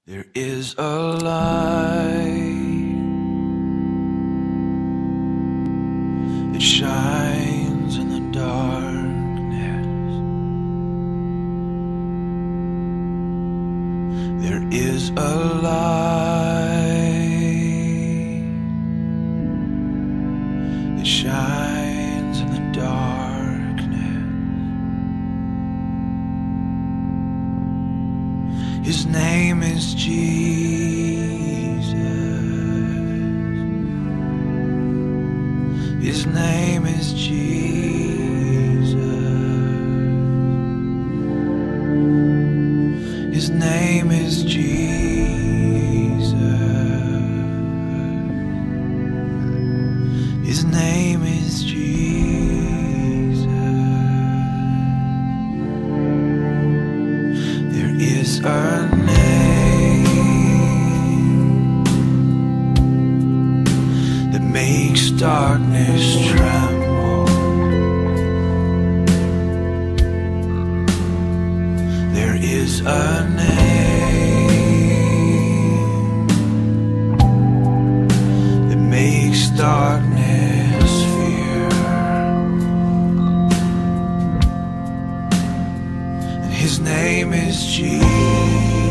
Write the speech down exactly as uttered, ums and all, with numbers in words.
There is a light, it shines in the darkness. There is a light, it shines in the darkness. His name is Jesus. His name is Jesus. His name is Jesus. His name is Jesus. There is a name that makes darkness tremble. There is a name that makes darkness fear, and his name is Jesus.